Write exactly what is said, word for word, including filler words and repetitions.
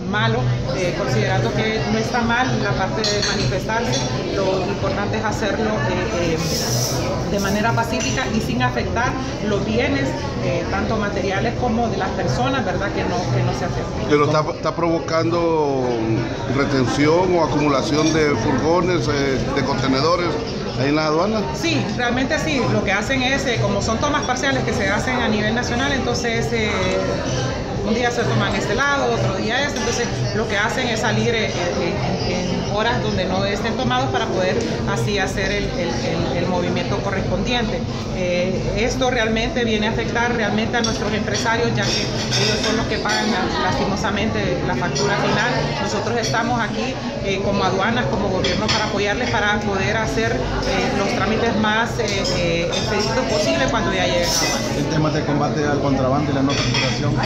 malo, eh, considerando que no está mal la parte de manifestarse, lo importante es hacerlo eh, eh, de manera pacífica y sin afectar los bienes, eh, tanto materiales como de las personas, ¿verdad? Que no, que no se afecten. Pero está, está provocando retención o acumulación de furgones, eh, de contenedores ahí en las aduanas. Sí, realmente sí. Lo que hacen es, eh, como son tomas parciales que se hacen a nivel nacional, entonces eh, un día se toman este lado, otro día este, entonces lo que hacen es salir eh, en, en horas donde no estén tomados para poder así hacer el, el, el, el movimiento correspondiente. Eh, esto realmente viene a afectar realmente a nuestros empresarios, ya que ellos son los que pagan lastimosamente la factura final. Nosotros estamos aquí eh, como aduanas, como gobierno, para apoyarles para poder hacer eh, los trámites más eh, eh, expeditos posibles cuando ya lleguen a aduanas. En temas de combate al contrabando y la no facturación.